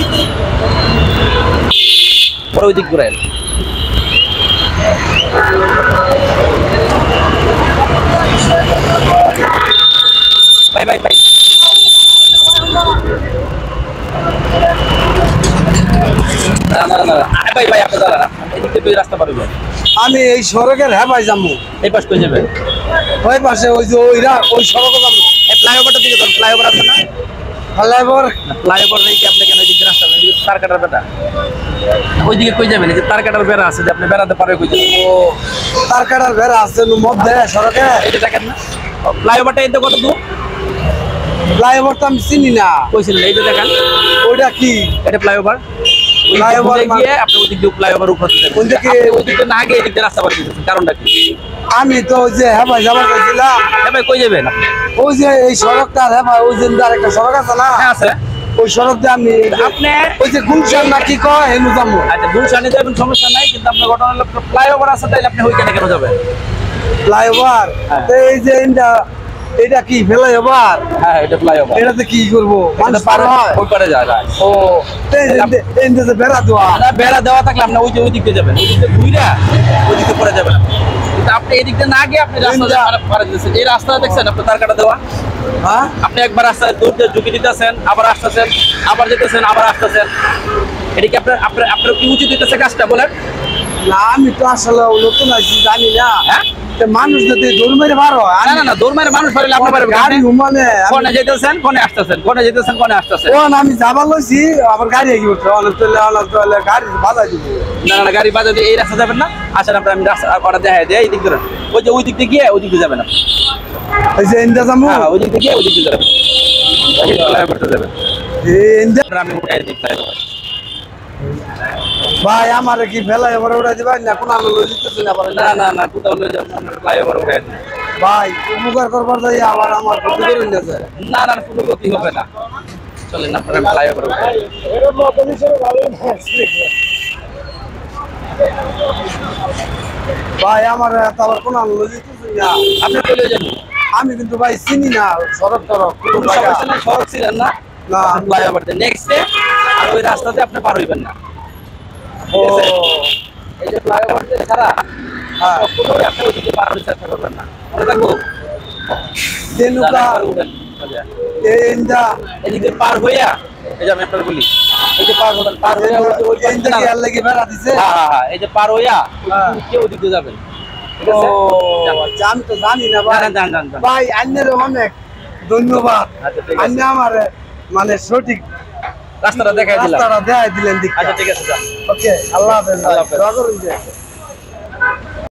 পরে ওই দিক ঘুরেন। ভাই ভাই ভাই ভাই ভাই আপনি দাঁড়ান, এদিকে তুই রাস্তা পারবেন। আমি এই সড়কের হ্যাঁ ভাই যাবো। এই পাশ করে যাবেন, ওই পাশে ওই যে ওইরা ওই সড়কে যাবো। এই ফ্লাইওভারটা দিকে যান, ফ্লাইওভার আছে না? ফ্লাইওভার ফ্লাইওভার নেই কি আপনি কেন ওই দিকে রাস্তা, ওইদিকে তার কাটার বেটা, ওইদিকে কই যাবেন? এই যে তার কাটার বেড়া আছে, যে আপনি বেড়াতে পারবেন কই যাবেন? ও তার কাটার বেড়া আছে মধ্যে সড়কে। এটা দেখেন না ফ্লাইওভারটা, এই তো কত দূর? ফ্লাইওভার তো আমি চিনি না। কইছিলেন এই যে দেখেন, ওইটা কি এটা ফ্লাইওভার। ফ্লাইওভার গিয়ে আপনি ওই দিক দিয়ে ফ্লাইওভার উপর কোন দিকে? ওই দিকে না গিয়ে এদিকে রাস্তা পার দিতেছেন, কারণটা কি? আমি তো ওই যে হ্যাঁ ভাই যাবার চাইছিলাম। হ্যাঁ ভাই কই যাবেন আপনি? ওই যে এই সড়কটা হ্যাঁ ভাই ওই যে একটা সড়ক আছে না, হ্যাঁ আছে। ওই সড়ক দিয়ে আমি আপনি ওই যে গুলশান না কি কয় হেনু যাবো। আচ্ছা গুলশানে যাবেন, সমস্যা নাই, কিন্তু আপনার ঘটনা হলো ফ্লাইওভার আছে, তাইলে আপনি ওইখানে কেন যাবেন? ফ্লাইওভার হ্যাঁ। এই যে এটা কি ফ্লাইওভার? হ্যাঁ এটা ফ্লাইওভার। এটাতে কি করবো? মানুষ পার হয়? ওই পারে যায় যায়। ও এই যে বেড়া দেওয়া। না বেড়া দেওয়া থাকলে আপনি ওই যে ওই দিক দিয়ে যাবেন, ওই দিক দিয়ে ঘুরে ওই দিকে পরে যাবেন। কিন্তু আপনি এই দিক দিয়ে না গিয়ে আপনি রাস্তা পারে দিতেছেন। এই রাস্তা দেখছেন আপনি তার কাটা দেওয়া, হ্যাঁ আপনি একবার রাস্তায় দূর দিয়ে ঝুঁকি দিতেছেন, আবার আসতেছেন, আবার যেতেছেন, আবার আসতেছেন। এটা কি আপনার আপনার আপনার কি উচিত হইতেছে কাজটা বলেন? না আমি তো আসলে নতুন আছি জানি না। হ্যাঁ মানুষ যদি দৌড় মেরে বার হয় না না না, দৌড় মারে মানুষ পারলে আপনি পারবেন। গাড়ি মানে কোনে যেতেছেন, কোনে আসতেছেন, কোনে যেতেছেন, কোনে আসতেছেন। আমি যাবার লইছি আবার গাড়ি এগিয়ে উঠছে অনেক তোলে গাড়ি বাধা দিব। না না গাড়ি বাজা দিয়ে এই রাস্তা যাবেন না। আসেন আপনার আমি রাস্তা করা দেখাই দেয়, এই দিক ধরেন, ওই যে ওই দিক দিয়ে গিয়ে ওই দিক দিয়ে যাবেন আপনি। এই যে ইন্দা যাবো। হ্যাঁ ওই দিক দিয়ে গিয়ে ওই দিক দিয়ে যাবেন, করতে যাবেন। আমি উঠাই দিই ফ্লাইওভার। ভাই আমার কি ফেলাই এবার উঠাই দিবেন না? কোন আলো লই দিতেছেন আবার? না না না, কোথাও লয়ে যাবেন না, ফ্লাইওভার উঠাই দিই। ভাই উপকার করবার যাই আবার আমার ক্ষতি করে নিয়েছে। না না কোনো ক্ষতি হবে না, চলেন আপনার আমি ফ্লাইওভার উঠাই। ভাই আমার আবার কোন আলো লই দিতেছেন না? আপনি চলে যাবেন। আমি কিন্তু ভাই চিনি না সড়ক টরক কোনো সমস্যা নেই, সড়ক ছিলেন না, না। ফ্লাইওভার দিয়ে নেক্সট ডে আর ওই রাস্তাতে আপনি পার হইবেন না। ও এই যে ফ্লাইওভার দিয়ে ছাড়া হ্যাঁ কখনোই আপনি ওইদিকে পার হতে চেষ্টা করবেন না, মনে থাকবো। তেনুকা ইন্দা এদিকে পার হইয়া এই যে আমি আপনার বলি, এই যে পার হবেন, পার হইয়া ওই যে ইন্দা কি আর লাগি বেড়া দিছে? হ্যাঁ হ্যাঁ হ্যাঁ, এই যে পার হইয়া কেউ ওদিকে যাবেন, ঠিক আছে? আচ্ছা, আমি তো জানি না ভাই। যান, যান, যান, যান। ভাই আন্নের অনেক ধন্যবাদ। আচ্ছা ঠিক আছে, আন্নে আমার মানে সঠিক রাস্তাটা দেখাই দিলাম। রাস্তাটা দেখাই দিলেন দিক। আচ্ছা ঠিক আছে, যান। ওকে আল্লাহ হাফেজ। আল্লাহ হাফেজ। দোয়া করুন যে